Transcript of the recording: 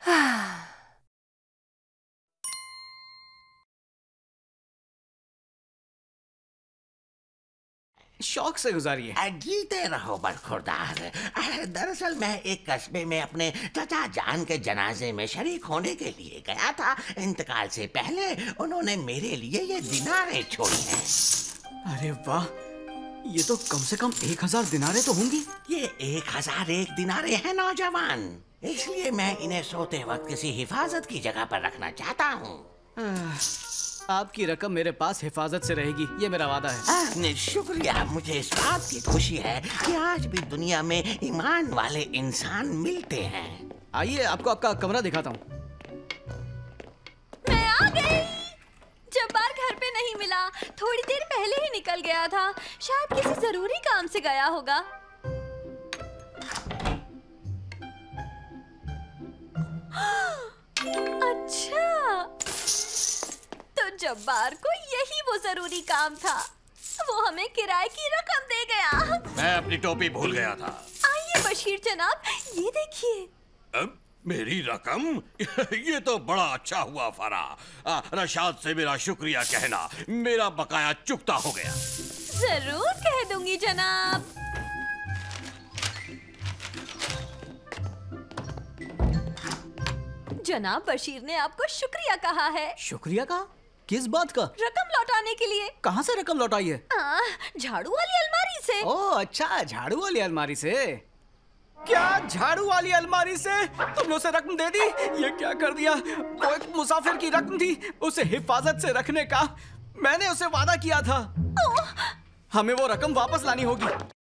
शौक से गुजारिए। जीते रहो बरखुरदार। दरअसल मैं एक कस्बे में अपने चचा जान के जनाजे में शरीक होने के लिए गया था। इंतकाल से पहले उन्होंने मेरे लिए ये दिनारें छोड़ी हैं। अरे वाह, ये तो कम से कम 1000 दिनारे तो होंगी। ये 1001 दिनारे हैं नौजवान, इसलिए मैं इन्हें सोते वक्त किसी हिफाजत की जगह पर रखना चाहता हूँ। आपकी रकम मेरे पास हिफाजत से रहेगी, ये मेरा वादा है। शुक्रिया। मुझे इस बात की खुशी है कि आज भी दुनिया में ईमान वाले इंसान मिलते हैं। आइए आपको आपका कमरा दिखाता हूँ। मैं आ गई। जब्बार घर पे नहीं मिला, थोड़ी देर पहले ही निकल गया था। शायद किसी जरूरी काम से गया होगा। अच्छा, तो जब्बार को यही वो जरूरी काम था। वो हमें किराए की रकम दे गया। मैं अपनी टोपी भूल गया था। आइए बशीर जनाब, ये देखिए। मेरी रकम? ये तो बड़ा अच्छा हुआ फरा। रशाद से मेरा शुक्रिया कहना, मेरा बकाया चुकता हो गया। जरूर कह दूंगी जनाब। जनाब बशीर ने आपको शुक्रिया कहा है। शुक्रिया कहा? किस बात का? रकम लौटाने के लिए। कहाँ से रकम लौटाई है? झाड़ू वाली अलमारी से। ओह अच्छा, झाड़ू वाली अलमारी से। क्या झाड़ू वाली अलमारी से तुमने उसे रकम दे दी? ये क्या कर दिया? वो एक मुसाफिर की रकम थी, उसे हिफाजत से रखने का मैंने उसे वादा किया था। हमें वो रकम वापस लानी होगी।